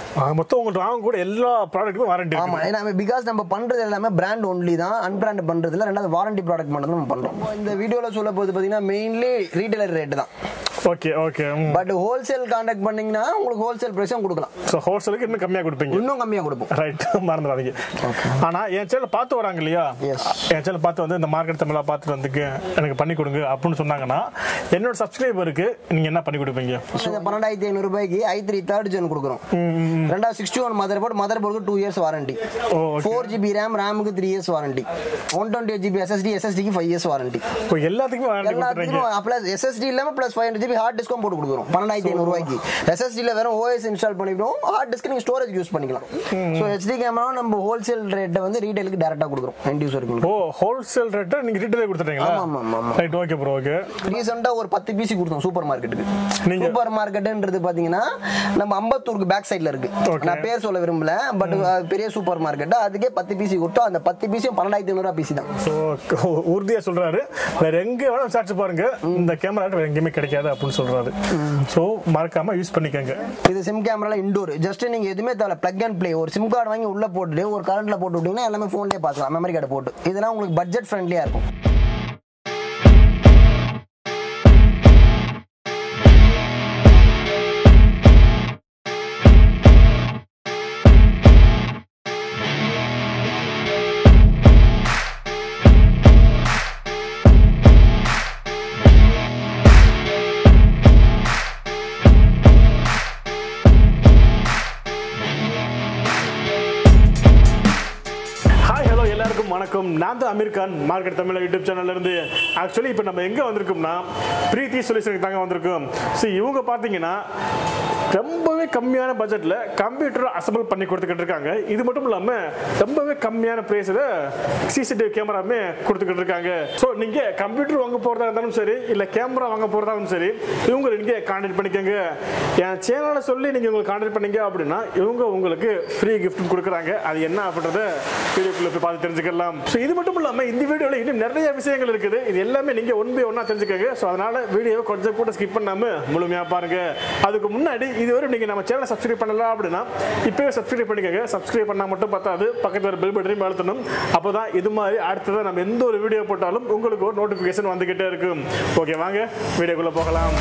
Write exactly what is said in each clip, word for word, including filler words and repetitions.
மொத்தம் உங்களுக்கு வாங்க கூட எல்லா ப்ராடக்ட்டுக்கும் வாரண்டி ஆமா ஏன்னா பிகாஸ் நம்ம பண்றது எல்லாமே பிராண்ட் ஒன்லி தான், அன்பிராண்ட் பண்றது இல்ல. ரெண்டாவது வாரண்டி ப்ராடக்ட் மட்டும் நம்ம பண்றோம். இந்த வீடியோல சொல்ல போது பாத்தீங்கன்னா மெயின்லி ரீட்டைலர் ரேட் தான். Okay okay. But wholesale contact பண்ணீங்கன்னா உங்களுக்கு ஹோல்சேல் பிரைஸும் கொடுக்கலாம். ஸோ ஹோல்சேலுக்கு இன்னும் கம்மியாக கொடுப்பீங்க? இன்னும் கம்மியாக கொடுப்போம். ரைட், மறந்துடாதீங்க. ஆனால் என் சேனல் பார்த்து வராங்க இல்லையா, என் சேனல் பார்த்து வந்து இந்த மார்க்கெட் தமிழாக பார்த்துட்டு வந்துக்கு எனக்கு பண்ணி கொடுங்க அப்படின்னு சொன்னாங்கன்னா என்னோட சப்ஸ்கிரைபருக்கு நீங்கள் என்ன பண்ணி கொடுப்பீங்க? பன்னெண்டாயிரத்தி ஐநூறு ரூபாய்க்கு ஐ த்ரீ தேர்ட் ஜென் கொடுக்குறோம். ரெண்டாவது சிக்ஸ்டி ஒன் மதர் போர்டு மதர் போர்டுக்கு two years warranty. Four GB RAM ரேமுக்கு three years warranty. One twenty eight GB SSD எஸ்எஸ்டிக்கு ஃபைவ் இயர்ஸ் வாரண்டி. எல்லாத்துக்குமே எல்லாத்துக்கும் பிளஸ் எஸ்எஸ்டி இல்லாமல் plus five hundred GB hard டிஸ்கும் போட்டு கொடுக்குறோம். பன்னெண்டாயிரத்தி ஐநூறு ரூபாய்க்கு எஸ்எஸ்டில வெறும் ஓஎஸ் இன்ஸ்டால் பண்ணிக்கிறோம், ஹார்ட் டிஸ்க் நீங்க ஸ்டோரேஜ் யூஸ் பண்ணிக்கலாம். சோ ஹெச்டி கேமரா நம்ம ஹோல்சேல் ரேட்டை வந்து ரீட்டைலுக்கு டைரக்டா கொடுக்குறோம் எண்ட் யூசருக்கு. ஓ ஹோல்சேல் ரேட்டை நீங்க ரீட்டைலே கொடுத்துட்டீங்களா? ஆமா ஆமா. Right, okay bro. ஓகே, ரீசன்ட்டா ஒரு பத்து பீஸ் கொடுத்தோம் சூப்பர் மார்க்கெட்டுக்கு. சூப்பர் மார்க்கெட்ன்றது பாத்தீங்கன்னா நம்ம அம்பத்தூருக்கு பேக் சைடுல இருக்கு. நான் பேர் சொல்ல விரும்பல, பட் பெரிய சூப்பர் மார்க்கெட். அதுக்கே பத்து பீஸ் கொடுத்தோம். அந்த பத்து பீஸும் பன்னெண்டாயிரத்தி ஐநூறு பீஸ் தான். உறுதியா சொல்றாரு. வேற எங்க வேணாலும் சார்ஜ் பாருங்க, இந்த கேமரா வேற எங்கேயுமே கிடைக்காது அப்படின்னு சொல்றாரு. சோ மறக்காம யூஸ் பண்ணிக்கங்க. இது சிம் கேமரால இன்டோர். ஜஸ்ட் நீங்க எதுவுமே தேவை பிளக் அண்ட் பிளே. ஒரு சிம் கார்டு வாங்கி உள்ள போட்டுட்டு ஒரு கரண்ட்ல போட்டு விட்டீங்கன்னா எல்லாமே போன்லயே பார்க்கலாம், மெமரி கார்டு போட்டு. இதெல்லாம் உங்களுக்கு பட்ஜெட் ஃப்ரெண்ட்லியா இருக்கும். வணக்கம், நான் தான் அமீர் கான், மார்க்கெட் தமிழ் யூடியூப் சேனல்ல இருந்து. ஆக்சுவலி இப்போ நம்ம எங்கே வந்திருக்கோம்னா பிரீத்தி சொல்யூஷனுக்கு தாங்க வந்திருக்கோம். ஸோ இவங்க பார்த்தீங்கன்னா ரொம்பவே கம்மியான பட்ஜெட்டில் கம்ப்யூட்டர் அசம்பிள் பண்ணி கொடுத்துக்கிட்டு இருக்காங்க. இது மட்டும் இல்லாமல் ரொம்பவே கம்மியான ப்ரைஸில் சிசிடிவி கேமராமே கொடுத்துக்கிட்டு இருக்காங்க. ஸோ நீங்கள் கம்ப்யூட்டர் வாங்க போகிறதா இருந்தாலும் சரி, இல்லை கேமரா வாங்க போகிறதா இருந்தாலும் சரி, இவங்க நீங்கள் கான்டாக்ட் பண்ணிக்கோங்க. என் சேனலை சொல்லி நீங்கள் உங்களுக்கு கான்டாக்ட் பண்ணிங்க அப்படின்னா இவங்க உங்களுக்கு ஃப்ரீ கிஃப்ட் கொடுக்குறாங்க. அது என்ன அப்படின்றத வீடியோக்குள்ளே போய் பார்த்து தெரிஞ்சுக்கலாம். ஸோ இது மட்டும் இல்லாமல் இந்த வீடியோவில் இன்னும் நிறைய விஷயங்கள் இருக்குது. இது எல்லாமே நீங்கள் ஒன் பை ஒன்னாக தெரிஞ்சுக்கோங்க. ஸோ அதனால் வீடியோவை கொஞ்சம் கூட ஸ்கிப் பண்ணாமல் முழுமையாக பாருங்கள். அதுக்கு முன்னாடி இதுவரை நீங்கள் நம்ம சேனலை சப்ஸ்கிரைப் பண்ணலாம் அப்படின்னா இப்போவே சப்ஸ்கிரைப் பண்ணிக்கோங்க. சப்ஸ்கிரைப் பண்ணால் மட்டும் பார்த்தாது, பக்கத்தில் ஒரு பெல் பட்டனையும் அழுத்தணும். அப்போ தான் இது மாதிரி அடுத்ததான் நம்ம எந்த ஒரு வீடியோ போட்டாலும் உங்களுக்கு ஒரு நோட்டிஃபிகேஷன் வந்துக்கிட்டே இருக்கும். ஓகே, வாங்க வீடியோக்குள்ளே போகலாம்.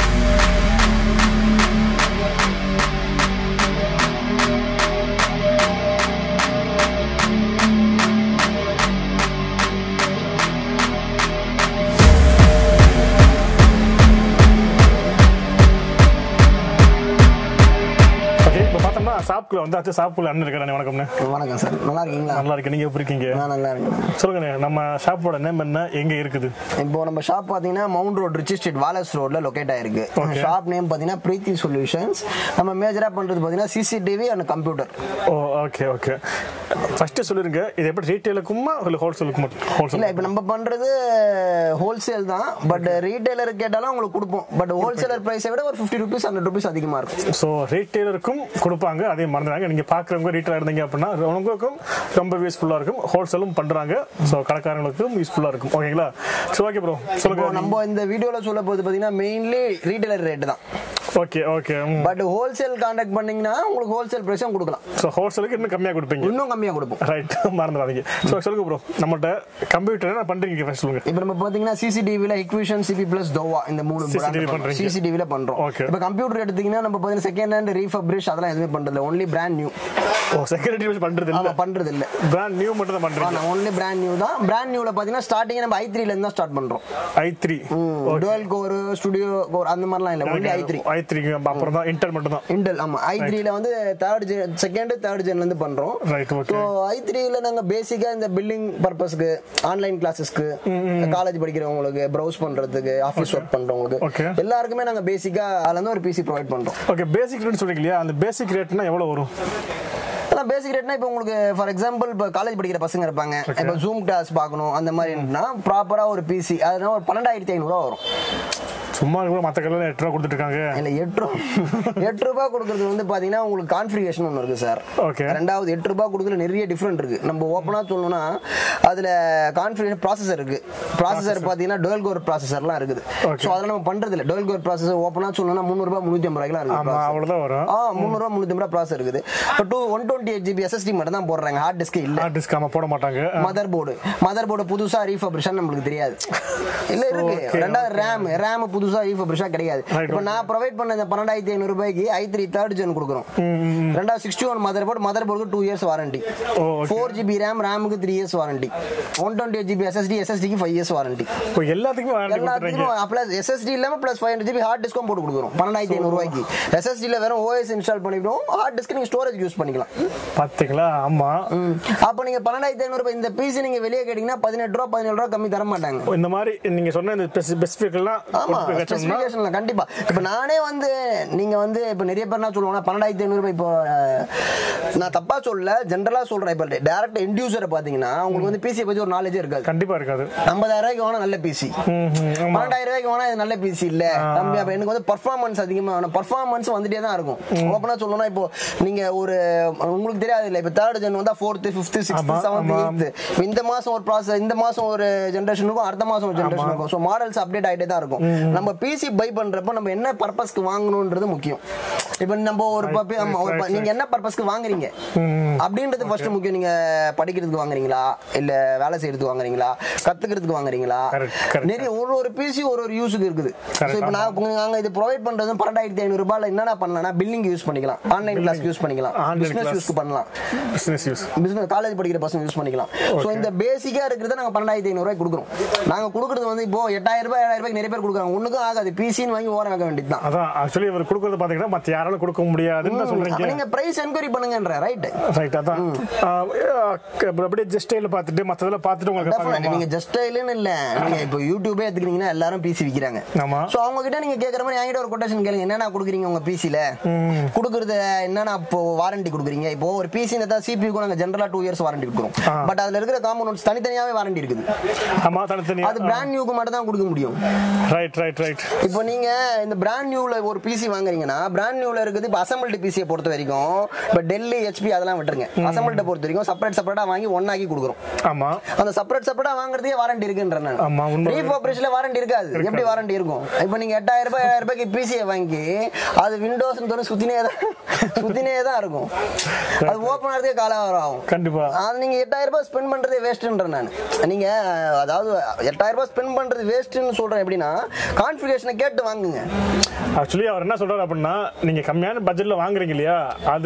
ஷாப்குள்ள வந்தாச்சு. ஷாப்குள்ள அண்ணன் இருக்கானே. வணக்கம்ண்ணே. வணக்கம் சார், நல்லா இருக்கீங்களா? நல்லா இருக்கு. நீங்க எப்படி இருக்கீங்க? நான் நல்லா இருக்கேன். சொல்லுங்கண்ணே, நம்ம ஷாப்போட நேம் என்ன, எங்க இருக்குது? இப்போ நம்ம ஷாப் பாத்தீங்கன்னா Mount Road Ritchie Street Wallace ரோட்ல லொகேட் ஆயிருக்கு. ஷாப் நேம் பாத்தீங்கன்னா பிரீத்தி சொல்யூஷன்ஸ். நம்ம மேஜரா பண்றது பாத்தீங்கன்னா CCTV and computer. Oh okay okay. First சொல்லுங்க, இது எப்படி ரீட்டைலுக்குமா இல்ல ஹோல்சேலுக்கு மட்டும்? ஹோல்சேல் இல்ல, இப்போ நம்ம பண்றது ஹோல்சேல் தான். பட் ரீட்டைலர் கேட்டாலும் உங்களுக்கு கொடுப்போம். பட் ஹோல்சேலர் பிரைஸை விட ஒரு ஃபிஃப்டி ருபீஸ் ஹண்ட்ரட் ருபீஸ் அதிகமா இருக்கும். ஸோ ரீட்டைலருக்கும் கொடுப்பாங்க, அதே மறந்துறாங்க. நீங்க பாக்குறவங்க ரீட்டைலர் இருந்தீங்க அப்படின்னா உங்களுக்கும் ரொம்ப யூஸ்ஃபுல்லா இருக்கும். ஹோல்சேலும் பண்றாங்க, ஸோ கடைக்காரங்களுக்கும் யூஸ்ஃபுல்லா இருக்கும். ஓகேங்களா? ஸோ ஓகே ப்ரோ, சொல்லுங்க. நம்ம இந்த வீடியோல சொல்ல போது பாத்தீங்கன்னா மெயின்லி ரீட்டைலர் ரேட் தான். Okay okay. But wholesale contact பண்ணீங்கன்னா உங்களுக்கு ஹோல்சேல் பிரைஸும் கொடுக்கலாம். ஸோ ஹோல்சேலுக்கு இன்னும் கம்மியாக கொடுப்பீங்க? இன்னும் கம்மியாக கொடுப்போம். ரைட், மறந்துடாதீங்க. ஸோ சொல்லுங்க ப்ரோ, நம்மகிட்ட கம்ப்யூட்டர் என்ன பண்றீங்க ஃபர்ஸ்ட் சொல்லுங்க. இப்போ நம்ம பாத்தீங்கன்னா சிசிடிவில இக்விஷன், சிபி பிளஸ் தோவா இந்த மூணு சிசிடிவில பண்றோம். இப்போ கம்ப்யூட்டர் எடுத்தீங்கன்னா நம்ம பாத்தீங்கன்னா செகண்ட் ஹேண்ட் ரீஃபப்ரிஷ் அதெல்லாம் எதுவுமே பண்றது இல்ல. Only brand new. Oh, second hand பண்றது இல்ல? பண்றது இல்ல, பிராண்ட் நியூ மட்டும் தான் பண்றோம். ஒன்லி பிராண்ட் நியூ தான். பிராண்ட் நியூல பாத்தீங்கன்னா ஸ்டார்டிங் நம்ம ஐ த்ரீ ல இருந்து தான் ஸ்டார்ட் பண்றோம். I three dual core, studio core அந்த மாதிரிலாம் இல்ல. Only I three. I three அப்புறம் தான் இன்டெல் மட்டும் தான். இன்டெல், ஆமா. ஐ த்ரீ ல வந்து தேர்ட் ஜென், செகண்ட் தேர்ட் ஜென்ல இருந்து பண்றோம். Right, okay. So I three ல நாங்க பேசிக்கா இந்த பில்டிங் பர்பஸ்க்கு, ஆன்லைன் கிளாसेसக்கு, காலேஜ் படிக்கிறவங்களுக்கு, பிரவுஸ் பண்றதுக்கு, ஆபீஸ் வர்க் பண்றவங்களுக்கு எல்லாருக்குமே நாங்க பேசிக்கா அதுல இருந்து ஒரு பிசி ப்ரொவைட் பண்றோம். ஓகே, பேசிக் ரேட் சொல்றீங்க இல்லையா? அந்த பேசிக் ரேட்னா எவ்வளவு வரும்? பேசிக் ரேட்னா இப்போ உங்களுக்கு ஃபார் எக்ஸாம்பிள் இப்போ காலேஜ் படிக்கிற பசங்க இருப்பாங்க, இப்போ ஜூம் கிளாஸ் பார்க்கணும் அந்த மாதிரினா ப்ராப்பரா ஒரு பிசி அதனால ஒரு பன்னெண்டாயிரத்தி ஐநூறு ரூபா வரும். ஸோ சும்மா மற்ற கடையில் எட்டு ரூபா கொடுத்துட்டு இருக்காங்க. இல்ல எட்டு ரூபா எட்டு ரூபாய் கொடுக்கறது வந்து பாத்தீங்கன்னா உங்களுக்கு கான்ஃபிகரேஷன் ஒன்று இருக்கு சார். ஓகே. ரெண்டாவது எட்டு ரூபாய் கொடுக்கறது நிறைய டிஃபரெண்ட் இருக்கு. நம்ம ஓப்பனா சொல்லணும்னா அதுல கான்ஃபிகரேஷன் ப்ராசஸர் இருக்கு. ப்ராசஸர் பாத்தீங்கன்னா டுவல் கோர் ப்ராசஸர்லாம் இருக்குது. ஸோ அதெல்லாம் நம்ம பண்றது இல்லை. டுவல் கோர் ப்ராசஸர் ஓப்பனா சொல்லணும்னா முந்நூறு ரூபாய் முந்நூற்றி ஐம்பது ரூபாய்லாம் இருக்கு. அவ்வளோதான் வரும். ஆ முந்நூறு ரூபாய் முந்நூற்றி ஐம்பது ரூபாய் ப்ராசஸர் இருக்குது. Two one twenty eight GB SSD மட்டும் தான் போடுறாங்க. ஹார்ட் டிஸ்க் இல்ல. ஹார்ட் டிஸ்க் ஆமா போட மாட்டாங்க. மதர் போர்டு மதர் போர்டு புதுசா ரீஃபப்ரிஷன் நம்மளுக்கு தெரியாது. இல்ல இருக்கு. ரெண்டாவது ரேம் ரேம் புதுசா ரீஃபப்ரிஷன் கிடையாது. இப்போ நான் ப்ரொவைட் பண்ண இந்த பன்னெண்டாயிரத்தி ஐநூறு ரூபாய்க்கு ஐ த்ரீ தேர்ட் ஜென் கொடுக்குறோம். ரெண்டாவது சிக்ஸ்டி ஒன் மதர் போர்டு மதர் போர்டுக்கு two years warranty. Four GB RAM ரேமுக்கு three years warranty. One twenty eight GB SSD எஸ்எஸ்டிக்கு ஃபைவ் இயர்ஸ் வாரண்டி. எல்லாத்துக்கும் எல்லாத்துக்கும் பிளஸ் எஸ்எஸ்டி இல்லாம plus five hundred GB hard டிஸ்கும் போட்டு கொடுக்குறோம் பன்னெண்டாயிரத்தி ஐநூறு ரூபாய்க்கு. எஸ்எஸ்டில வெறும் ஓஎஸ் இன்ஸ்டால் பண்ணிவிடும். ஹார்ட் டிஸ்க் நீங்க ஸ்டோரேஜ் யூஸ் பண்ணிக்கலாம். பாத்தீங்களா? ஆமா. அப்ப நீங்க பன்னெண்டாயிரத்தி ஐநூறு ரூபாய் இந்த பீஸ் நீங்க வெளியே கேட்டீங்கன்னா பதினெட்டு ரூபா பதினேழு ரூபா கம்மி தர மாட்டாங்க. இந்த மாதிரி நீங்க சொன்ன இந்த ஸ்பெசிஃபிகேஷன்லாம் கண்டிப்பா. இப்ப நானே வந்து நீங்க வந்து இப்ப நிறைய பேர் என்ன சொல்லுவாங்க பன்னெண்டாயிரத்தி ஐநூறு ரூபாய். இப்போ நான் தப்பா சொல்லல, ஜென்ரலா சொல்றேன். இப்ப டைரக்ட் எண்ட் யூசரை பாத்தீங்கன்னா உங்களுக்கு வந்து பிசி பத்தி ஒரு நாலேஜே இருக்காது. கண்டிப்பா இருக்காது. ஐம்பதாயிரம் ரூபாய்க்கு வாங்கினா நல்ல பிசி, பன்னெண்டாயிரம் ரூபாய்க்கு வாங்கினா இது நல்ல பிசி இல்ல தம்பி. அப்ப எனக்கு வந்து பர்ஃபார்மன்ஸ் அதிகமா வேணும். பர்ஃபார்மன்ஸ் வந்துட்டே தான் இருக்கும். ஓப்பனா சொல்லணும்னா இப்போ நீங்க ஒரு உங்களுக்கு தெரியாது இல்ல, இப்ப தேர்ட் ஜென் வந்தா fourth fifth sixth seventh eighth இந்த மாசம் ஒரு ப்ராசஸ், இந்த மாசம் ஒரு ஜெனரேஷன் இருக்கும், அடுத்த மாசம் ஒரு ஜெனரேஷன் இருக்கும். சோ மாடல்ஸ் அப்டேட் ஆயிட்டே தான் இருக்கும். நம்ம பிசி பை பண்றப்ப நம்ம என்ன பர்பஸ்க்கு வாங்கணும்ன்றது முக்கியம். இப்ப நம்ம ஒரு நீங்க என்ன பர்பஸ்க்கு வாங்குறீங்க அப்படின்றது ஃபர்ஸ்ட் முக்கியம். நீங்க படிக்கிறதுக்கு வாங்குறீங்களா, இல்ல வேலை செய்யறதுக்கு வாங்குறீங்களா, கத்துக்கிறதுக்கு வாங்குறீங்களா? நிறைய ஒரு ஒரு பிசி ஒரு ஒரு யூஸுக்கு இருக்குது. இப்ப நாங்க இது ப்ரொவைட் பண்றது பன்னெண்டாயிரத்தி ஐநூறு ரூபாய்ல என்னென்ன பண்ணலாம், பில்லிங் யூஸ் பண்ணிக்கலாம், ஆன்லைன் கிளாஸ் யூஸ் பண்ணிக்கலாம், பிசினஸ் யூஸ் பண்ணலாம், பிசினஸ் யூஸ் பிசினஸ் காலேஜ் படிக்கிற பசங்க யூஸ் பண்ணிக்கலாம். சோ இந்த பேசிக்கா இருக்கிறத நாங்க பன்னெண்டாயிரத்தி ஐநூறு ரூபாய் கொடுக்குறோம். நாங்க கொடுக்குறது வந்து இப்போ எட்டாயிரம் ரூபாய் ஏழாயிரம் ரூபாய்க்கு நிறைய பேர் கொடுக்குறாங்க. ஒண்ணுக்கும் ஆகாது. பிசின்னு வாங்கி ஓரம் வைக்க வேண்டியதுதான். அதான் ஆக்சுவலி இவர் கொடுக்குறது பாத்தீங்கன்னா மத்த யாரால கொடுக்க முடியாதுன்னு சொல்றீங்க. நீங்க பிரைஸ் என்கொயரி பண்ணுங்கன்ற ரைட் ரைட். அதான் அப்படியே ஜஸ்ட் ஸ்டைல பார்த்துட்டு மத்ததெல்லாம் பார்த்துட்டு உங்களுக்கு நீங்க ஜஸ்ட் ஸ்டைல்னு இல்ல, நீங்க இப்போ யூடியூபே எடுத்துக்கிட்டீங்கன்னா எல்லாரும் பிசி விக்கிறாங்க. சோ அவங்க கிட்ட நீங்க கேக்குற மாதிரி என்கிட்ட ஒரு கொட்டேஷன் கேளுங்க. என்னென்ன கொடுக்குறீங்க உங்க பிசில, கொடுக்குறது என்னென்ன இப்போ வாரண்டி கொடுக்குறீங்க. இப்போ ஒரு பிசி சிபியூக்கு நாங்க ஜெனரலா டூ இயர்ஸ் வாரண்டி கொடுக்குறோம். பட் அதுல இருக்கிற காம்போனன்ட்ஸ் தனித்தனியாவே வாரண்டி இருக்குது. ஆமா, தனித்தனியா. அது பிராண்ட் நியூக்கு மட்டும் தான் கொடுக்க முடியும். Right right right. இப்போ நீங்க இந்த பிராண்ட் நியூல ஒரு பிசி வாங்குறீங்கன்னா பிராண்ட் நியூல இருக்குது. இப்போ அசம்பிள்டு பிசியை பொறுத்த வரைக்கும் இப்போ டெல்லி ஹெச்பி அதெல்லாம் விட்டுருங்க. அசம்பிள்ட பொறுத்த வரைக்கும் செப்பரேட் செப்பரேட்டா வாங்கி ஒன்னாக்கி கொடுக்குறோம். ஆமா, அந்த செப்பரேட் செப்பரேட்டா வாங்குறதே வாரண்டி இருக்குன்றேன் நான். ஆமா, உண்மை. ரீஃபப்ரிஷ்ல வாரண்டி இருக்காது. எப்படி வாரண்டி இருக்கும்? இப்போ நீங்க எட்டாயிரம் ரூபாய் ஏழாயிரம் ரூபாய்க்கு பிசியை வாங்கி அது விண்டோஸ் சுத்தினே தான் சுத்தினே தான் இருக்கும். அது ஓபன் ஆகிறதே காலம் ஆகும். கண்டிப்பா. அது நீங்க எட்டாயிரம் ரூபாய் ஸ்பெண்ட் பண்றதே வேஸ்ட்ன்றேன் நான். நீங்க அதாவது எட்டாயிரம் ரூபாய் ஸ்பெண்ட் பண்றது வேஸ்ட்னு சொல்றேன். எப்படின்னா கான்ஃபிகரேஷனை கேட்டு வாங்குங்க. ஆக்சுவலி அவர் என்ன சொல்றாரு அப்படின்னா, நீங்க கம்மியான பட்ஜெட்ல வாங்குறீங்க இல்லையா, அது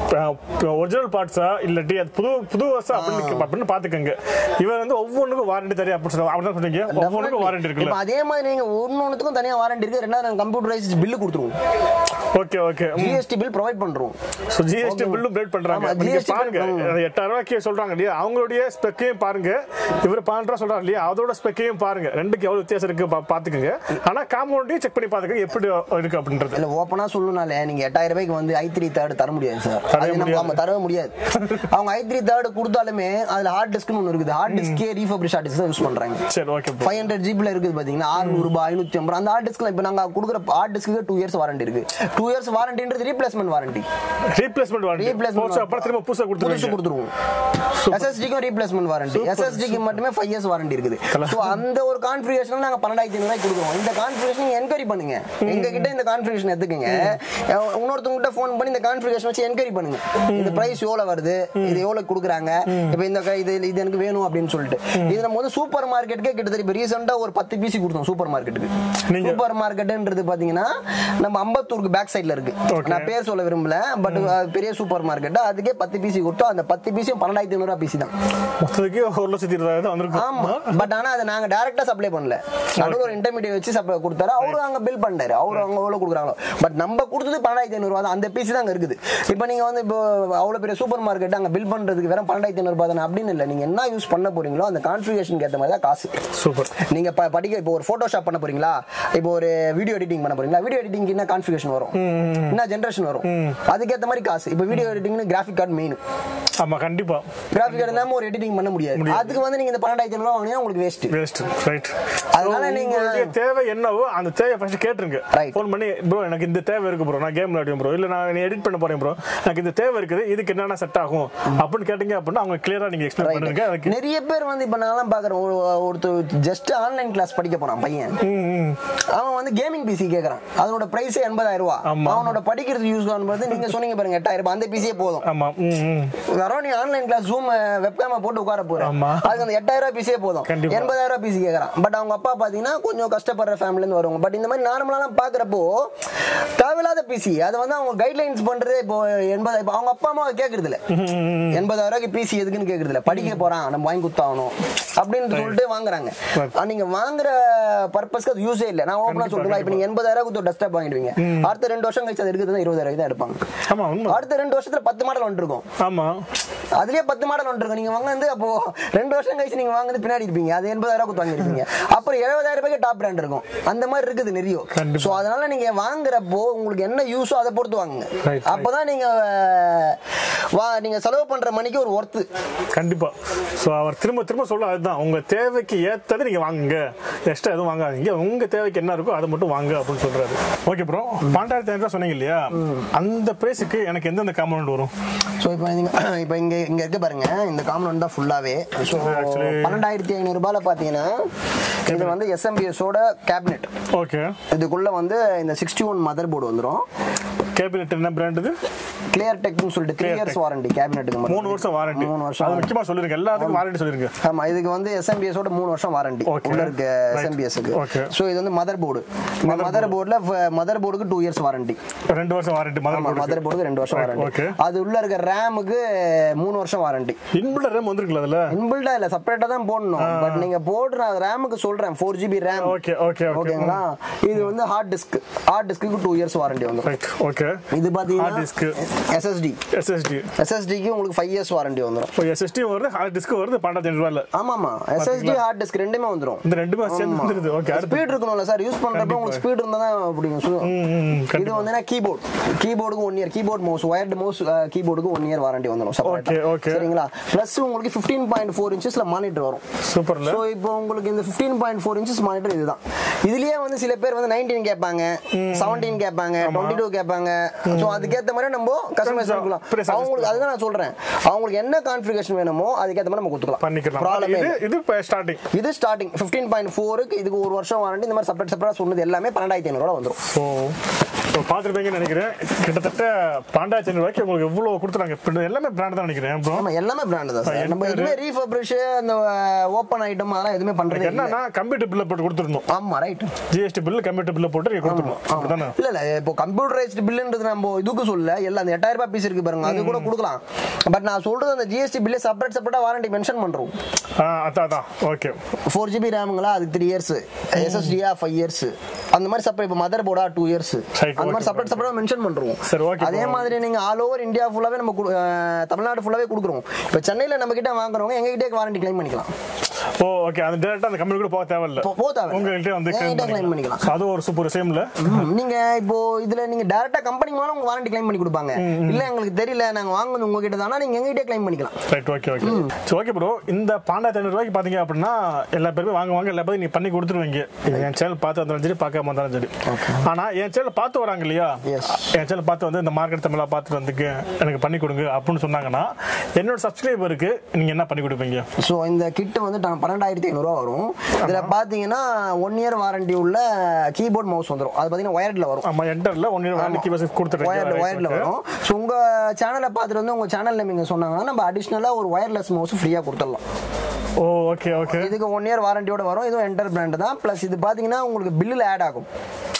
ஒரிஜினல் பார்ட்ஸா இல்லாட்டி அது புது புது வருஷம் அப்படின்னு அப்படின்னு பாத்துக்கங்க. இவர் வந்து ஒவ்வொன்றுக்கும் வாரண்டி தரேன் அப்படின்னு சொல்றாங்க. அப்படிதான் சொல்றீங்க. ஒவ்வொன்றுக்கும் வாரண்டி இருக்குல்ல. அதே மாதிரி நீங்க ஒன்னொன்னுக்கும் தனியா வாரண்டி இருக்கு. ரெண்டாவது நாங்க கம்ப்யூட்டரைஸ்ட் பில் கொடுத்துருவோம். Okay okay. GST bill provide பண்றோம். சோ ஜிஎஸ்டி பில்லும் ப்ரொவைட் பண்றாங்க. நீங்க பாருங்க, எட்டாயிரம் ரூபாய்க்கு சொல்றாங்க இல்லையா, அவங்களுடைய ஸ்பெக்கையும் பாருங்க, இவர் பன்னெண்டு சொல்றாரு இல்லையா, அதோட ஸ்பெக்கையும் பாருங்க. ரெண்டுக்கு எவ்வளவு வித்தியாசம் இருக்கு பாத்துக்கங்க. ஆனா காம்பவுண்டையும் செக் பண்ணி பாத்துக்கங்க எப்படி இருக்கு அப்படின்றது. இல்ல ஓபனா சொல்லணும்னாலே நீங்க எட்டாயிரம் ரூபாய்க்கு வந்து ஐ த்ரீ தேர்ட் தர முடியாது சார். நம்ம தரவே முடியாது. அவங்க ஐ த்ரீ தேர்ட் கொடுத்தாலுமே அதுல ஹார்ட் டிஸ்க்னு ஒன்னு இருக்குது. ஹார்ட் டிஸ்கே ரீஃபப்ரிஷ் ஹார்ட் டிஸ்க் யூஸ் பண்றாங்க. சரி ஓகே. ஃபைவ் ஹண்ட்ரட் ஜிபில இருக்குது பாத்தீங்கன்னா அறுநூறு ரூபாய் ஐநூத்தி ஐம்பது. அந்த ஹார்ட் டிஸ்க்ல இப்ப நாங்க கொடுக்குற ஹார்ட் டிஸ்க்கு டூ இயர்ஸ் வாரண்டி இருக்கு. டூ இயர்ஸ் வாரண்டின்றது replacement warranty. Replacement warranty. Replacement அப்புறம் திரும்ப புதுசா கொடுத்துருவோம் கொடுத்துருவோம். எஸ்எஸ்டிக்கு ரீப்ளேஸ்மெண்ட் வாரண்டி. எஸ்எஸ்டிக்கு மட்டுமே ஃபைவ் இயர்ஸ் வாரண்டி இருக்குது. சோ அந்த ஒரு கான்ஃபிகரேஷன் நாங்க பன்னெண்டாயிரத்தி ஐநூறு ரூபாய் கொடுக்குறோம். இந்த கான்ஃபிகரேஷன் நீங்க என்கொயரி பண்ணுங்க. எங்க கிட்ட இந்த கான்ஃபிகரேஷன் எடுத்துக்கங்க. இன்னொருத்தவங்க கிட்ட ஃபோன் பண்ணி இந்த கான்ஃபிகரேஷன் வச்சு என்கொயரி பண்ணுங்க. இந்த பிரைஸ் எவ்வளவு வருது, இது எவ்வளவு கொடுக்குறாங்க, இப்போ இந்த இது இது எனக்கு வேணும் அப்படின்னு சொல்லிட்டு. இது நம்ம வந்து சூப்பர் மார்க்கெட்டுக்கே கிட்டத்தட்ட இப்போ ரீசெண்டா ஒரு பத்து பிசி கொடுத்தோம் சூப்பர் மார்க்கெட்டுக்கு. சூப்பர் மார்க்கெட்ன்றது பாத்தீங்கன்னா நம்ம அம்பத்தூருக்கு பேக் சைட்ல இருக்கு. நான் பேர் சொல்ல விரும்பல, பட் பெரிய சூப்பர் மார்க்கெட். அதுக்கே பத்து பிசி கொடுத்தோம். அந்த பத்து பிசியும் பன்னெண்டாயிரத்தி ஐநூறு ரூபாய் பிசி தான். மொத்தத்துக்கு ஒரு லட்சத்தி இருபதாயிரம் வந்திருக்கும். ஆமா, பட் ஆனா அதை நாங்க டைரக்டா சப்ளை பண்ணல. நடுவுல ஒரு இன்டர்மீடியேட் வச்சு சப்ளை கொடுத்தாரு. அவரு அங்க பில் பண்ணாரு. அவரு அங்க எவ்வளவு கொடுக்குறாங்களோ. பட் நம்ம கொடுத்தது பன்னெண்டாயிரத்தி ஐநூறு ரூபா தான். அந்த பீஸ் தான் அங்க இருக்குது. இப்போ நீங்க வந்து இப்போ அவ்வளவு பெரிய சூப்பர் மார்க்கெட் அங்க பில் பண்றதுக்கு வெறும் பன்னெண்டாயிரத்தி ஐநூறு ரூபாய் தானே அப்படின்னு இல்லை. நீங்க என்ன யூஸ் பண்ண போறீங்களோ அந்த கான்ஃபிகரேஷனுக்கு ஏற்ற மாதிரி தான் காசு. சூப்பர். நீங்க படிக்க இப்போ ஒரு போட்டோஷாப் பண்ண போறீங்களா, இப்போ ஒரு வீடியோ எடிட்டிங் பண்ண போறீங்களா, வீடியோ எடிட்டிங் என்ன கான்ஃபிகரேஷன் வரும், என்ன ஜெனரேஷன் வரும், அதுக்கேற்ற மாதிரி காசு. இப்போ வீடியோ எடிட்டிங்னு கிராஃபிக் கார்டு மெயின். ஆமா கண்டிப்பா. கிராஃபிக் கார்டு இல்லாம ஒரு எடிட்டிங் பண்ண முடியாது. அதுக்கு வந்து நீங்க இந்த பன்னெண்டாயிரத்தி ஐநூறு ரூபாய் வாங்கினா உங்களுக்கு வேஸ்ட். வேஸ்ட். ரைட். அதனால நீங்க தேவை என்னவோ அந்த தேவை ஃபர்ஸ்ட் கேட்டுருங்க. ஃபோன் பண்ணி ப்ரோ எனக்கு இந்த தேவை இருக்கு ப்ரோ, நான் கேம் விளையாடுவேன் ப்ரோ, இல்ல நான் எடிட் பண்ண போறேன் ப்ரோ, எனக்கு இந்த தேவை இருக்குது, இதுக்கு என்னென்ன செட் ஆகும் அப்படின்னு கேட்டீங்க அப்படின்னா அவங்க கிளியரா நீங்க எக்ஸ்பிளைன் பண்ணுங்க. அதுக்கு நிறைய பேர் வந்து இப்ப நான் பாக்குறேன், ஒருத்தர் ஜஸ்ட் ஆன்லைன் கிளாஸ் படிக்க போறான் பையன், அவன் வந்து கேமிங் பிசி கேக்குறான், அதோட பிரைஸ் எண்பதாயிரம் ரூபாய். அவனோட படிக்கிறது யூஸ் பண்ணும்போது நீங்க சொன்னீங்க பாருங்க எட்டாயிரம் ரூபாய், அந்த பிசியே போதும். ஆமா. வரோம் நீ ஆன்லைன் கிளாஸ் ஜூம் வெப்காம போட்டு உட்கார போற, அதுக்கு அந்த எட்டாயிரம் ரூபாய் பிசியே போதும். எண்பதாயிரம் ரூபாய் பிசி கேக்குறான். பட் அவங்க அப்பா பாத்தீங்கன்னா கொஞ்சம் கஷ்டப்படுற ஃபேமிலில இருந்து வருவாங்க. பட் இந்த மாதிரி நார்மலாலாம் பாக்குறப்போ தேவையில்லாத பிசி அதை வந்து அவங்க கைட்லைன்ஸ் பண்றது. இப்போ எண்பதாயிரம் அவங்க அப்பா அம்மா கேக்குறது இல்ல, எண்பதாயிரம் ரூபாய்க்கு பிசி எதுக்குன்னு கேக்குறது இல்ல, படிக்க போறான் நம்ம வாங்கி கொடுத்தாகணும் அப்படின்னு சொல்லிட்டு வாங்குறாங்க. நீங்க வாங்குற பர்பஸ்க்கு அது யூஸே இல்ல. நான் ஓப்பனா சொல்றேன், இப்போ நீங்க எண்பதாயிரம் ரூபாய் டெஸ்க்டாப் வாங்கிடுவீங்க, அடுத்த ரெண்டு வருஷம் கழிச்சு அது இருக்கிறது இருபதாயிரம் தான் எடுப்பாங்க. அடுத்த ரெண்டு வருஷத்துல பத்து மாடல் வந்துருக்கும். ஆமா, அதுலயே பத்து மாடல் வந்துருக்கும். நீங்க வாங்க அப்போ ரெண்டு வருஷம் கழிச்சு நீங்க வாங்குறது பின்னாடி இருப்பீங்க, அது எண்பதாயிரம் ரூபாய் வாங்கிருப்பீங்க. அப்புறம் எழுபதாயிரம் ரூபாய்க்கு டாப் பிராண்ட் இருக்கும். அந்த மாதிரி இருக்குது நிறைய. சோ அதனால நீங்க வாங்குறப்போ உங்களுக்கு என்ன யூஸோ அதை பொறுத்து வாங்குங்க. அப்பதான் நீங்க நீங்க செலவு பண்ற மணிக்கு ஒரு ஒர்த்து. கண்டிப்பா. சோ அவர் திரும்ப திரும்ப சொல்ல அதுதான், உங்க தேவைக்கு ஏத்தது நீங்க வாங்குங்க, எக்ஸ்ட்ரா எதுவும் வாங்காதீங்க, உங்க தேவைக்கு என்ன இருக்கோ அதை மட்டும் வாங்க அப்படின்னு சொல்றாரு. ஓகே ப்ரோ, பன்னெண்டாயிரத்தி ஐநூறு சொன்னீங்க இல்லையா, அந்த பிரைஸுக்கு எனக்கு எந்தெந்த காம்பனன்ட் வரும்? ஸோ இப்போ நீங்க இப்போ இங்க இங்க இருக்க பாருங்க, இந்த காம்பனன்ட் தான் ஃபுல்லாவே. ஸோ பன்னெண்டாயிரத்தி ஐநூறு ரூபாயில பாத்தீங்கன்னா இது வந்து எஸ்எம்பிஎஸோட கேபினெட். ஓகே. இதுக்குள்ள வந்து இந்த சிக்ஸ்டி ஒன் மதர் போர்டு வந்துடும். கேபினெட் என்ன பிராண்ட் இது? கிளியர் டெக்னு சொல்லிட்டு த்ரீ இயர்ஸ் வாரண்டி கேபினெட்டுக்கு. மூணு வருஷம் வாரண்டி. மூணு வருஷம் அது முக்கியமா சொல்லிருங்க, எல்லாத்துக்கும் வாரண்டி சொல்லிருங்க. ஆமா, இதுக்கு வந்து எஸ்எம்பிஎஸ் ஓட மூணு வருஷம் வாரண்டி உள்ள இருக்கு எஸ்எம்பிஎஸ்க்கு. சோ இது வந்து மதர் போர்டு. இந்த மதர் போர்டுல மதர் போர்டுக்கு டூ இயர்ஸ் வாரண்டி, ரெண்டு வருஷம் வாரண்டி. மதர் போர்டு மதர் போர்டுக்கு ரெண்டு வருஷம் வாரண்டி. அது உள்ள இருக்க ரேமுக்கு மூணு வருஷம் வாரண்டி. இன்பில்ட் ரேம் வந்திருக்குல அதுல? இன்பில்டா இல்ல, செப்பரேட்டா தான் போடணும். பட் நீங்க போடுற ரேமுக்கு சொல்றேன் four GB RAM. Okay okay ஓகேங்களா. இது வந்து ஹார்ட் டிஸ்க், ஹார்ட் டிஸ்க்கு டூ இயர்ஸ் வாரண்டி வந்துரும். ஓகே. இது பாத்தீங்கன்னா ஹார்ட் டிஸ்க் எஸ்எஸ்டி எஸ்எஸ்டி எஸ்எஸ்டிக்கு உங்களுக்கு ஃபைவ் இயர்ஸ் வாரண்டி வந்துரும். இப்போ எஸ்எஸ்டி வருது, ஹார்ட் டிஸ்க் வருது பன்னெண்டாயிரத்தி ஐநூறு ரூபாயில. ஆமா ஆமா, எஸ்எஸ்டி ஹார்ட் டிஸ்க் ரெண்டுமே வந்துரும். இந்த ரெண்டுமே சேர்ந்து வந்துருது. ஓகே. ஸ்பீட் இருக்கணும்ல சார், யூஸ் பண்றப்ப உங்களுக்கு ஸ்பீட் இருந்தா தான் அப்படிங்க. இது வந்து கீபோர்ட், கீபோர்டுக்கு one year, keyboard mouse, wired mouse கீபோர்டுக்கு ஒன் இயர் வாரண்டி வந்துரும். Okay okay. சரிங்களா. பிளஸ் உங்களுக்கு ஃபிஃப்டீன் பாயிண்ட் ஃபோர் இன்ச்சஸ்ல மானிட்டர் வரும். சூப்பர்ல. சோ இப்போ உங்களுக்கு இந்த fifteen point four inches monitor இதுதான். இதுலயே வந்து சில பேர் வந்து நைன்டீன் கேட்பாங்க, செவன்டீன் கேட்பாங்க, டுவெண்ட்டி டூ கேட்பாங்க. சோ அதுக்கேற்ற மாதிரி நம்ம கஸ்டமைஸ் பண்ணிக்கலாம். அவங்களுக்கு அதுதான் நான் சொல்றேன், அவங்களுக்கு என்ன கான்ஃபிகரேஷன் வேணுமோ அதுக்கேற்ற மாதிரி நம்ம கொடுத்துக்கலாம். பண்ணிக்கலாம். இது இது ஸ்டார்டிங், இது ஸ்டார்டிங் ஃபிஃப்டீன் பாயிண்ட் ஃபோருக்கு இதுக்கு ஒரு வருஷம் வாரண்டி. இந்த மாதிரி செப்பரேட் செப்பரேட் சொன்னது எல்லாமே பன்னெண்டாயிரத்தி ஐநூறு ரூபாய் வந்துரும். ஓ பார்த்துருப்பீங்கன்னு நினைக்கிறேன். கிட்டத்தட்ட பன்னெண்டாயிரத்தி ஐநூறு ரூபாய்க்கு உங்களுக்கு எவ்வளவு கொடுத்துறாங்க. எல்லாமே பிராண்ட் தான் நினைக்கிறேன். ஆமா, எல்லாமே பிராண்ட் தான் சார். நம்ம எதுவுமே ரீஃபர்பிஷ் அந்த ஓப்பன் ஐட்டம் அதெல்லாம் எதுவுமே பண்றது என்னன்னா கம்ப்யூட்டர் பில்ல போட்டு கொடுத்துறணும். ஆமா ரைட். ஜிஎஸ்டி பில் கம்ப்யூட்டர் பில்ல போட்டு நீங்க கொடுத்துறணும். அப்படிதானே? இல்ல இல்ல, இப்போ கம்ப்யூட்டரைஸ்டு பில்ன்றது நம்ம இதுக்கு சொல்ல எல்லாம் அந்த எட்டாயிரம் ரூபாய் பீஸ் இருக்கு பாருங்க, அது கூட கொடுக்கலாம். பட் நான் சொல்றது அந்த ஜிஎஸ்டி பில்ல செப்பரேட் செப்பரேட்டா வாரண்டி மென்ஷன் பண்றோம். அதான் அதான். ஓகே. ஃபோர் ஜிபி ரேமுங்களா அதுக்கு த்ரீ இயர்ஸ், எஸ்எஸ்டியா ஃபைவ் இயர்ஸ், அந்த மாதிரி செப்பரேட். இப்போ மதர் போர்டா டூ இயர்ஸ், அந்த மாதிரி செப்பரேட் செப்பரேட்டா மென்ஷன் பண்றோம். சரி ஓகே. அதே மாதிரி நீங்க ஆல் ஓவர் இந்தியா ஃபுல்லாவே நம்ம தமிழ்நாடு ஃபுல்லாவே கொடுக்குறோம். இப்போ சென்னையில நம்ம கிட்ட வாங்குறவங்க எங்க கிட்டே வாரண்டி கிளைம் பண்ணிக்கலாம். Oh okay. அது டைரக்டா அந்த கம்பெனி கூட போக தேவையில்ல, போக தேவை உங்ககிட்ட வந்து கிளைம் பண்ணிக்கலாம். அது ஒரு சூப்பர் விஷயம்ல. நீங்க இப்போ இதுல நீங்க டைரக்டா கம்பெனி மூலம் உங்க வாரண்டி கிளைம் பண்ணி கொடுப்பாங்க. இல்ல எங்களுக்கு தெரியல நாங்க வாங்குறது உங்ககிட்ட தானா, நீங்க எங்க கிட்டே கிளைம் பண்ணிக்கலாம். Right. Okay okay. So okay bro, இந்த பன்னெண்டாயிரத்தி ஐநூறு ரூபாய்க்கு பாத்தீங்க அப்படின்னா எல்லா பேருமே வாங்குவாங்க, எல்லா பேரும் நீங்க பண்ணி கொடுத்துருவீங்க. என் சேனல் பார்த்து வந்தாலும் சரி, பார்க்காம வந்தாலும் சரி. ஆனா என் சேனல் பார்த்து வராங்க இல்லையா, என் சேனல் பார்த்து வந்து இந்த மார்க்கெட் தமிழா பார்த்துட்டு வந்துக்கு எனக்கு பண்ணி கொடுங்க அப்படின்னு சொன்னாங்கன்னா என்னோட சப்ஸ்கிரைபருக்கு நீங்க என்ன பண்ணி கொடுப்பீங்க? சோ இந்த கிட் வந்து பன்னெண்டாயிரத்தி ஐநூறு ரூபா வரும். இதுல பாத்தீங்கன்னா ஒன் இயர் வாரண்டி உள்ள கீபோர்ட் மவுஸ் வந்துரும். அது பாத்தீங்கன்னா வயர்ட்ல வரும். ஆமா, என்டர்ல ஒன் இயர் வாரண்டி கீபோர்ட் கொடுத்துறேன். வயர்ட் வயர்ட்ல வரும். சோ உங்க சேனலை பார்த்துட்டு வந்து உங்க சேனல் நேம் நீங்க சொன்னாங்கன்னா நம்ம அடிஷனலா ஒரு வயர்லெஸ் மவுஸ் ஃப்ரீயா கொடுத்துடலாம். Oh okay okay. இதுக்கு ஒன் இயர் வாரண்டியோட வரும். இதுவும் என்டர் பிராண்ட் தான். பிளஸ் இது பாத்தீங்கன்னா உங்களுக்கு பில்லுல ஆட் ஆகும்.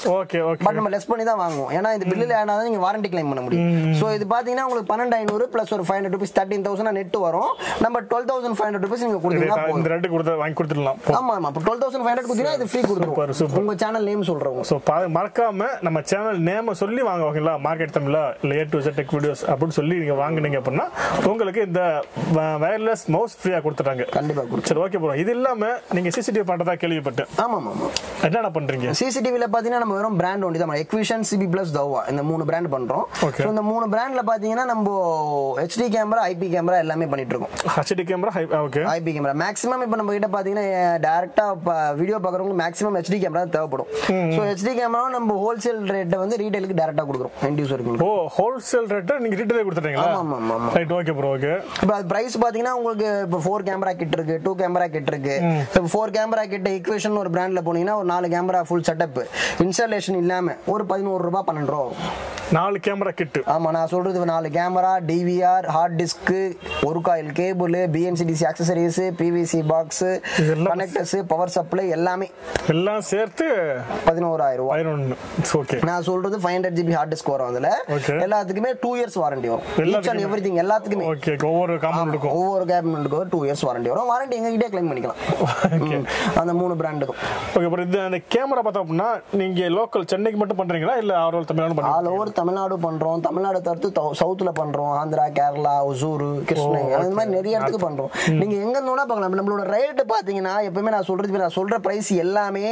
ஓகே ஓகே பட் நம்ம லெஸ் பண்ணி தான் வாங்குவோம் ஏன்னா இந்த பில்லில் ஆட் ஆனா நீங்க வாரண்டி கிளைம் பண்ண முடியும் சோ இது பாத்தீங்கன்னா உங்களுக்கு பன்னெண்டு ஐநூறு பிளஸ் ஒரு five hundred rupees thirteen thousand net வரும் நம்ம twelve thousand five hundred rupees நீங்க கொடுத்தீங்கன்னா இந்த ரெண்டு கொடுத்து வாங்கி கொடுத்துடலாம் ஆமா ஆமா அப்ப டுவெல் தௌசண்ட் ஃபைவ் ஹண்ட்ரட் கொடுத்தீங்கன்னா இது ஃப்ரீ கொடுத்துருவோம் உங்க சேனல் நேம் சொல்றோம் சோ மறக்காம நம்ம சேனல் நேம் சொல்லி வாங்குவாங்களா மார்க்கெட் தமிழ்ல இல்ல A to Z tech videos அப்படின்னு சொல்லி நீங்க வாங்குனீங்க அப்படின்னா உங்களுக்கு இந்த வயர்லெஸ் மவுஸ் ஃப்ரீயா கொடுத்துட்டாங்க கண்டிப்பா சரி ஓகே ப்ரோ இது இல்லாம நீங்க சிசிடிவி பண்றதா கேள்விப்பட்டேன் ஆமா ஆமா என்னடா பண்றீங்க சிசிடிவில பாத்தீங்கன்னா நம்ம வெறும் பிராண்ட் ஒண்டி தான் எக்விஷன் சிபி பிளஸ் தவா இந்த மூணு பிராண்ட் பண்றோம் சோ இந்த மூணு பிராண்ட்ல பாத்தீங்கன்னா நம்ம ஹெச்டி கேமரா ஐபி கேமரா எல்லாமே பண்ணிட்டு இருக்கோம் HD camera okay IP camera maximum இப்போ நம்ம கிட்ட பாத்தீங்கன்னா டைரக்டா வீடியோ பாக்குறவங்களுக்கு மேக்ஸிமம் ஹெச்டி கேமரா தேவைப்படும் சோ ஹெச்டி கேமரா நம்ம ஹோல்சேல் ரேட் வந்து ரீட்டைலுக்கு டைரக்டா கொடுக்குறோம் எண்ட் யூசருக்கு ஓ ஹோல்சேல் ரேட் நீங்க ரீட்டைலே கொடுத்துட்டீங்களா ஆமா ஆமா ஆமா ரைட் ஓகே ப்ரோ ஓகே இப்போ அது பிரைஸ் பாத்தீங்கன்னா உங்களுக்கு இப்போ ஃபோர் கேமரா கிட் இருக்கு டூ கேமரா கிட் இருக்கு இப்போ ஃபோர் கேமரா கிட் ஈக்குவேஷன் ஒரு பிராண்ட்ல போனீங்கன்னா ஒரு நாலு கேமரா ஃபுல் செட்டப் இன்ஸ்டாலேஷன் இல்லாம ஒரு பதினோரு ரூபாய் பன்னெண்டு ரூபா நாலு கேமரா கிட் ஆமா நான் சொல்றது நாலு கேமரா டிவிஆர் ஹார்ட் டிஸ்க் ஒரு coil cable BNC DC accessories PVC box connectors power supply எல்லாமே எல்லாம் சேர்த்து பதினோராயிரம் ரூபாய் ஓகே நான் சொல்றது five hundred GB hard disk வரும் அதுல எல்லாத்துக்குமே டூ இயர்ஸ் வாரண்டி வரும் ஈச் அண்ட் எவ்ரிதிங் எல்லாத்துக்குமே ஓகே ஒவ்வொரு காம்பனன்ட்க்கும் ஒவ்வொரு கேபினட்டுக்கும் டூ இயர்ஸ் வாரண்டி வரும் வாரண்டி எங்க கிட்டே கிளைம் பண்ணிக்கலாம் அந்த மூணு பிராண்டுக்கும் ஓகே அப்புறம் இது அந்த கேமரா பார்த்தா அப்படின்னா நீங்க லோக்கல் சென்னைக்கு மட்டும் பண்றீங்களா இல்ல ஆல் ஓவர் தமிழ்நாடு பண்றீங்களா ஆல் ஓவர் தமிழ்நாடு பண்றோம் தமிழ்நாடு தவிர்த்து சவுத்ல பண்றோம் ஆந்திரா கேரளா ஒசூர் கிருஷ்ணகிரி அந்த மாதிரி நிறைய இடத்துக்கு பண்றோம் நீங்க எங்க இருந்தோம்னா பார்க்கலாம் நம்மளோட ரேட் பாத்தீங்கன்னா எப்பவுமே நான் சொல்றது நான் சொல்ற பிரைஸ் எல்லாமே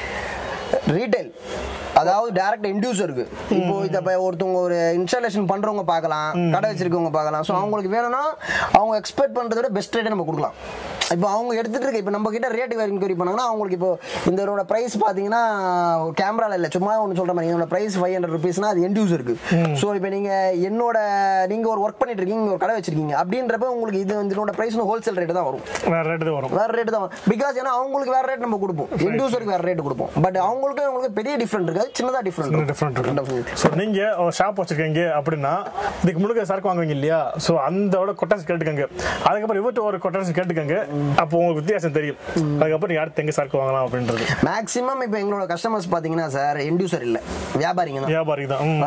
ரீட்டைல் அதாவது டைரக்ட் இன்டியூசருக்கு இப்போ இத ஒருத்தவங்க ஒரு இன்ஸ்டாலேஷன் பண்றவங்க பார்க்கலாம் கடை வச்சிருக்கவங்க பார்க்கலாம் சோ அவங்களுக்கு வேணும்னா அவங்க எக்ஸ்பெக்ட் பண்றதை விட பெஸ்ட் ரேட்டை நம்ம கொடுக்கலாம் இப்போ அவங்க எடுத்துட்டு இருக்க இப்போ நம்ம கிட்ட ரேட் வேறு என்கொயரி பண்ணாங்கன்னா அவங்களுக்கு இப்போ இதோட பிரைஸ் பாத்தீங்கன்னா கேமரால இல்ல சும்மா ஒன்று சொல்ற மாதிரி இதோட பிரைஸ் ஃபைவ் ஹண்ட்ரட் ருபீஸ்னா அது இன்டியூசருக்கு ஸோ இப்போ நீங்க என்னோட நீங்க ஒரு ஒர்க் பண்ணிட்டு இருக்கீங்க ஒரு கடை வச்சிருக்கீங்க அப்படின்றப்ப உங்களுக்கு இது இதோட பிரைஸ் ஹோல்சேல் ரேட் தான் வரும் வேற ரேட் தான் வரும் வேற ரேட் தான் வரும் பிகாஸ் ஏன்னா அவங்களுக்கு வேற ரேட் நம்ம கொடுப்போம் இன்டியூசருக்கு வேற ரேட் கொடுப்போம் பட் அவங்களுக்கு உங்களுக்கு பெரிய டிஃபரெண்ட் இருக்காது சின்னதா டிஃபரெண்ட் டிஃபரெண்ட் ஸோ நீங்க ஒரு ஷாப் வச்சிருக்கீங்க அப்படின்னா இதுக்கு முழுக்க சரக்கு வாங்குவீங்க இல்லையா ஸோ அந்த கொட்டாசி கேட்டுக்கங்க அதுக்கப்புறம் இவர்கிட்ட ஒரு கொட்டாசி கேட்டுக்கங்க அப்போ உங்களுக்கு வித்தியாசம் தெரியும் அதுக்கப்புறம் நீங்க அடுத்து எங்க சரக்கு வாங்கலாம் அப்படின்றது மேக்ஸிமம் இப்போ எங்களோட கஸ்டமர்ஸ் பாத்தீங்கன்னா சார் இன்டியூசர் இல்ல வியாபாரிங்க தான் வியாபாரி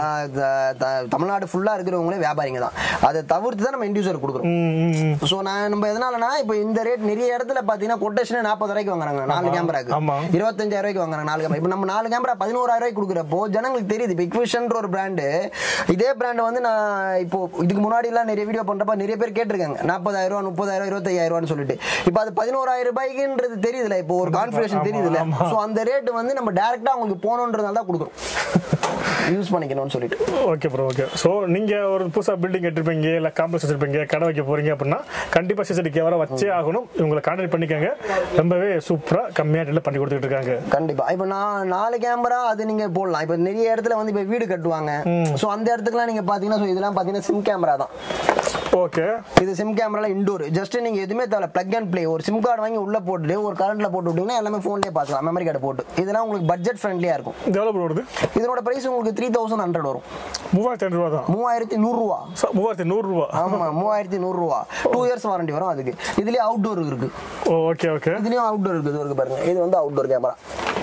தான் தமிழ்நாடு ஃபுல்லா இருக்கிறவங்களே வியாபாரிங்க தான் அதை தவிர்த்து தான் நம்ம இன்டியூசர் கொடுக்குறோம் ஸோ நான் நம்ம எதனாலனா இப்போ இந்த ரேட் நிறைய இடத்துல பாத்தீங்கன்னா கொட்டேஷன் நாற்பது ரூபாய்க்கு வாங்குறாங்க நாலு கேமராக்கு இருபத்தஞ்சாயிரம் ரூபாய்க்கு வாங்குறாங்க நாலு கேமரா இப்போ நம்ம நாலு கேமரா பதினோராயிரம் ரூபாய்க்கு கொடுக்குறப்போ ஜனங்களுக்கு தெரியுது இப்போ இக்விஷன்ற ஒரு பிராண்டு இதே பிராண்ட் வந்து நான் இப்போ இதுக்கு முன்னாடி எல்லாம் நிறைய வீடியோ பண்றப்ப நிறைய பேர் கேட்டிருக்காங்க நாற்பதாயிரம் ரூபாய் முப்பதாயிரம் இருபத்தையாயிரம் ரூபான்னு சொல்லிட்டு இப்போ அது பதினோராயிரம் ரூபாய்க்குன்றது தெரியுதுல இப்போ ஒரு கான்ஃபிகரேஷன் தெரியுதுல சோ அந்த ரேட் வந்து நம்ம டைரக்டா உங்களுக்கு போணும்ன்றதால தான் கொடுக்குறோம் யூஸ் பண்ணிக்கணும்னு சொல்லிட்டு ஓகே ப்ரோ ஓகே ஸோ நீங்க ஒரு புதுசா பில்டிங் கட்டிருப்பீங்க இல்ல காம்ப்ளெக்ஸ் வச்சிருப்பீங்க கடை வைக்க போறீங்க அப்படின்னா கண்டிப்பா சிசிடிவி கேமரா வச்சே ஆகணும் இவங்களை கான்டாக்ட் பண்ணிக்கங்க ரொம்பவே சூப்பரா கம்மியா ரேட்ல பண்ணி கொடுத்துட்டு இருக்காங்க கண்டிப்பா இப்போ நான் நாலு கேமரா அது நீங்க போடலாம் இப்போ நிறைய இடத்துல வந்து இப்போ வீடு கட்டுவாங்க சோ அந்த இடத்துக்குலாம் நீங்க பாத்தீங்கன்னா சோ இதெல்லாம் பாத்தீங்கன்னா சிம் கேமரா தான் ஓகே இது சிம் கேமரால இன்டோர் ஜஸ்ட் நீங்க எதுவுமே தேவை பிளக் அண்ட் பிளே ஒரு சிம் கார்டு வாங்கி உள்ள போட்டு ஒரு கரண்ட்ல போட்டு விட்டீங்கன்னா எல்லாமே போன்லயே பார்க்கலாம் மெமரி கார்டு போட்டு இதெல்லாம் உங்களுக்கு பட்ஜெட் ஃப்ரெண்ட்லியா இருக்கும் எவ்வளவு வருது இதோட பிரைஸ் உங்களுக்கு த்ரீ தௌசண்ட் ஹண்ட்ரட் வரும் மூவாயிரத்தி ஐநூறு ரூபா தான் மூவாயிரத்தி நூறு ரூபா மூவாயிரத்தி நூறு ரூபா ஆமா மூவாயிரத்தி நூறு ரூபா டூ இயர்ஸ் வாரண்டி வரும் அதுக்கு இதுலயே அவுட்டோர் இருக்கு ஓகே ஓகே இதுலயும் அவுட்டோர் இருக்குது இருக்கு பாருங்க இது வந்து அவுட்டோர் கேமரா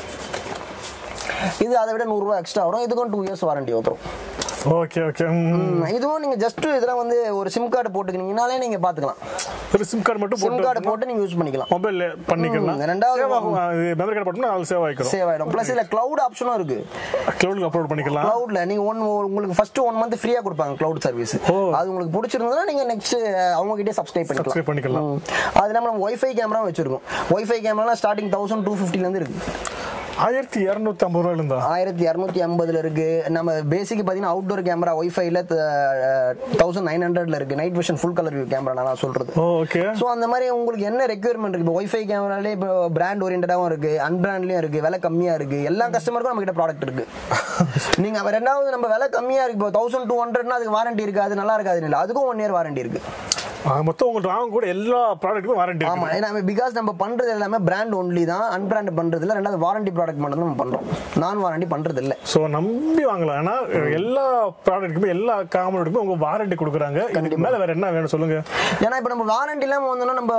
இது அதை விட நூறு ரூபாய் எக்ஸ்ட்ரா வரும் இதுக்கும் டூ இயர்ஸ் வாரண்டி வந்துரும் ஓகே ஓகே இதுவும் நீங்க ஜஸ்ட் இதெல்லாம் வந்து ஒரு சிம் கார்டு போட்டுக்கினீங்கனாலே நீங்க பாத்துக்கலாம் ஒரு சிம் கார்டு மட்டும் சிம் கார்டு போட்டு நீங்க யூஸ் பண்ணிக்கலாம் மொபைல்ல பண்ணிக்கலாம் ரெண்டாவது மெமரி கார்டு போட்டா அது சேவ் ஆயிடும் சேவ் ஆயிடும் ப்ளஸ் இல்ல கிளவுட் ஆப்ஷனும் இருக்கு கிளவுட்ல அப்லோட் பண்ணிக்கலாம் கிளவுட்ல நீங்க ஒன் உங்களுக்கு ஃபர்ஸ்ட் ஒன் மந்த் ஃப்ரீயா கொடுப்பாங்க கிளவுட் சர்வீஸ் அது உங்களுக்கு பிடிச்சிருந்தா நீங்க நெக்ஸ்ட் அவங்க கிட்டே சப்ஸ்கிரைப் பண்ணிக்கலாம் சப்ஸ்கிரைப் பண்ணிக்கலாம் அது இல்லாம நம்ம வைஃபை கேமரா வச்சிருக்கோம் WiFi camera starting thousand two ஃபிஃப்டில இருந்து இருக்கு ஆயிரத்தி இருநூத்தி ஐம்பது ரூபாயில இருந்தா ஆயிரத்தி இருநூத்தி ஐம்பதுல இருக்கு நம்ம பேசிக் பாத்தீங்கன்னா அவுட்டோர் கேமரா வைஃபைல தௌசண்ட் நைன் ஹண்ட்ரட்ல இருக்கு night vision full colour view camera நான் சொல்றது ஓகே சோ அந்த மாதிரி உங்களுக்கு என்ன ரெக்யர்மெண்ட் இருக்கு இப்போ வைஃபை கேமராலே இப்போ பிராண்ட் ஓரியன்டாவும் இருக்கு அன்பிராண்ட்லயும் இருக்கு விலை கம்மியா இருக்கு எல்லா கஸ்டமருக்கும் நம்ம கிட்ட ப்ராடக்ட் இருக்கு நீங்க ரெண்டாவது நம்ம விலை கம்மியா இருக்கு இப்போ தௌசண்ட் டூ ஹண்ட்ரட்னா அதுக்கு வாரண்டி இருக்கு அது நல்லா இருக்காது இல்ல அதுக்கும் ஒன் இயர் வாரண்டி இருக்கு மொத்தம் உங்களுக்கு வாங்க கூட எல்லா ப்ராடக்ட்டுக்கும் வாரண்டி. ஆமா, ஏன்னா பிகாஸ் நம்ம பண்றது எல்லாமே பிராண்ட் ஒன்லி தான், அன்பிராண்ட் பண்றது இல்ல. ரெண்டாவது வாரண்டி ப்ராடக்ட் மட்டும் நம்ம பண்றோம், நான் வாரண்டி பண்றது இல்ல. சோ நம்பி வாங்கலாம். ஏன்னா எல்லா ப்ராடக்ட்டுக்குமே எல்லா காம்பனன்ட்டுக்குமே உங்க வாரண்டி கொடுக்குறாங்க. இதுக்கு மேல வேற என்ன வேணும் சொல்லுங்க? ஏன்னா இப்ப நம்ம வாரண்டி இல்லாம வந்தோம்னா நம்ம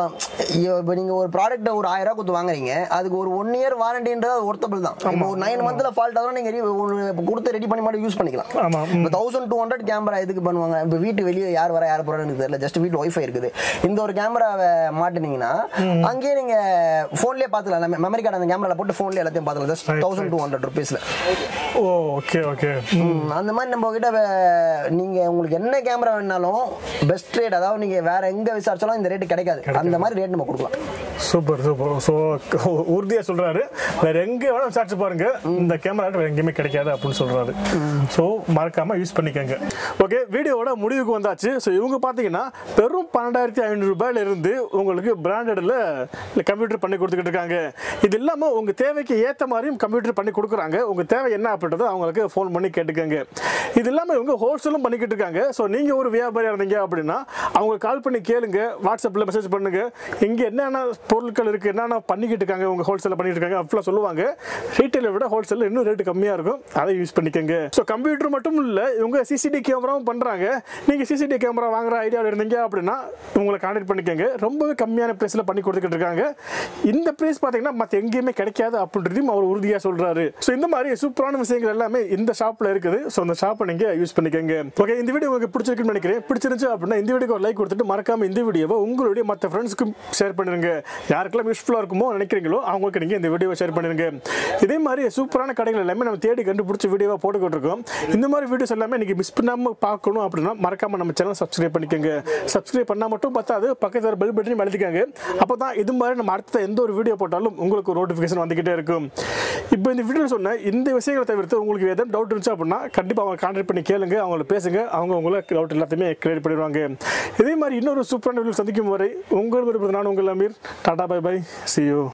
இப்ப நீங்க ஒரு ப்ராடக்ட் ஒரு ஆயிரம் ரூபாய் கொடுத்து வாங்குறீங்க, அதுக்கு ஒரு ஒன் இயர் வாரண்டின்றது ஒர்த்தபிள் தான். இப்போ ஒரு நைன் மந்த்ல ஃபால்ட் ஆகும், நீங்க கொடுத்து ரெடி பண்ணி மட்டும் யூஸ் பண்ணிக்கலாம். இப்போ தௌசண்ட் டூ ஹண்ட்ரட் கேமரா எதுக்கு பண்ணுவாங்க? இப்போ வீட்டு வெளியே யார் வர யார் போறான்னு தெரியல, ஜஸ்ட் வீட்டு வைஃபை இருக்குது, இந்த ஒரு கேமராவை மாட்டினீங்கன்னா அங்கேயே நீங்க போன்லயே பாத்துக்கலாம். மெமரி கார்டு அந்த கேமரால போட்டு போன்லயே எல்லாத்தையும் பாத்துக்கலாம். ஜஸ்ட் தௌசண்ட் டூ ஹண்ட்ரட் ருபீஸ்ல. Okay okay. அந்த மாதிரி நம்ம கிட்ட நீங்க உங்களுக்கு என்ன கேமரா வேணாலும் பெஸ்ட் ரேட், அதாவது நீங்க வேற எங்க விசாரிச்சாலும் இந்த ரேட் கிடைக்காது. அந்த மாதிரி ரேட் நம்ம கொடுக்கலாம். Super super. ஸோ உறுதியா சொல்றாரு, வேற எங்க வேணாலும் விசாரிச்சு பாருங்க, இந்த கேமரா வேற எங்கேயுமே கிடைக்காது அப்படின்னு சொல்றாரு. ஸோ மறக்காம யூஸ் பண்ணிக்கங்க. ஓகே, வீடியோவோட முடிவுக்கு வந்தாச்சு. ஸோ இவங்க பார்த்தீங்கன்னா வெறும் பன்னெண்டாயிரத்தி ஐநூறு ரூபாயில இருந்து உங்களுக்கு பிராண்டட்ல கம்ப்யூட்டர் பண்ணி கொடுத்துக்கிட்டு இருக்காங்க. இது இல்லாம உங்க தேவைக்கு ஏற்ற மாதிரியும் கம்ப்யூட்டர் பண்ணி கொடுக்குறாங்க. உங்க தேவை என்ன அப்படின்றத அவங்களுக்கு ஃபோன் பண்ணி கேட்டுக்கங்க. இது இல்லாம இவங்க ஹோல்சேலும் பண்ணிக்கிட்டு இருக்காங்க. ஸோ நீங்க ஒரு வியாபாரியா இருந்தீங்க அப்படின்னா அவங்க கால் பண்ணி கேளுங்க, வாட்ஸ்அப்ல மெசேஜ் பண்ணுங்க, இங்க என்னென்ன பொருட்கள் இருக்கு, என்னென்ன பண்ணிக்கிட்டு இருக்காங்க, உங்க ஹோல்சேல பண்ணிட்டு இருக்காங்க அப்படிலாம் சொல்லுவாங்க. ரீட்டைலை விட ஹோல்சேல் இன்னும் ரேட்டு கம்மியா இருக்கும், அதை யூஸ் பண்ணிக்கங்க. ஸோ கம்ப்யூட்டர் மட்டும் இல்ல, இவங்க சிசிடிவி கேமராவும் பண்றாங்க. நீங்க சிசிடிவி கேமரா வாங்குற ஐடியாவில் இருந்தீங்க அப்படின்னா உங்களை கான்டாக்ட் பண்ணிக்கங்க. ரொம்பவே கம்மியான பிரைஸ்ல பண்ணி கொடுத்துக்கிட்டு இருக்காங்க. இந்த பிரைஸ் பாத்தீங்கன்னா மற்ற எங்கேயுமே கிடைக்காது அப்படின்றதையும் அவர் உறுதியா சொல்றாரு. ஸோ இந்த மாதிரி சூப்பரான விஷயங்கள் எல்லாமே இந்த ஷாப்ல இருக்குது. ஸோ அந்த ஷாப்பை நீங்க யூஸ் பண்ணிக்கங்க. ஓகே, இந்த வீடியோ உங்களுக்கு பிடிச்சிருக்குன்னு நினைக்கிறேன். பிடிச்சிருந்துச்சு அப்படின்னா இந்த வீடியோக்கு ஒரு லைக் கொடுத்துட்டு மறக்காம இந்த வீடியோவை உங்களுடைய மற்ற ஃப்ரெண்ட்ஸ்க்கும் ஷேர் பண்ணிருங்க. யாருக்கெல்லாம் யூஸ்ஃபுல்லா இருக்குமோ நினைக்கிறீங்களோ அவங்களுக்கு நீங்க இந்த வீடியோவை ஷேர் பண்ணிருங்க. இதே மாதிரி சூப்பரான கடைகள் எல்லாமே நம்ம தேடி கண்டுபிடிச்ச வீடியோவா போட்டுக்கிட்டு இருக்கோம். இந்த மாதிரி வீடியோஸ் எல்லாமே நீங்க மிஸ் பண்ணாம பார்க்கணும் அப்படின்னா மறக்காம நம்ம சேனல் சப்ஸ்கிரைப் பண்ணிக்கங்க. சப்ஸ்கிரைப் பண்ணா மட்டும் பார்த்தாது, பக்கத்துல பெல் பட்டனையும் அழுத்திக்கங்க. அப்பதான் இது மாதிரி நம்ம அடுத்த எந்த ஒரு வீடியோ போட்டாலும் உங்களுக்கு ஒரு நோட்டிஃபிகேஷன் வந்துகிட்டே இருக்கும். இப்போ இந்த வீடியோ சொன்ன இந்த விஷயங்களை தவிர்த்து உங்களுக்கு ஏதாவது டவுட் இருந்துச்சு அப்படின்னா கண்டிப்பா அவங்க கான்டாக்ட் பண்ணி கேளுங்க, அவங்கள பேசுங்க, அவங்க உங்களுக்கு டவுட் எல்லாத்தையுமே கிளியர் பண்ணிடுவாங்க. இதே மாதிரி இன்னொரு சூப்பரான வீடியோ சந்திக்கும் வரை உங்கள் விருப்பம் நான் உங்கள் Amir. Tata bye bye, see you.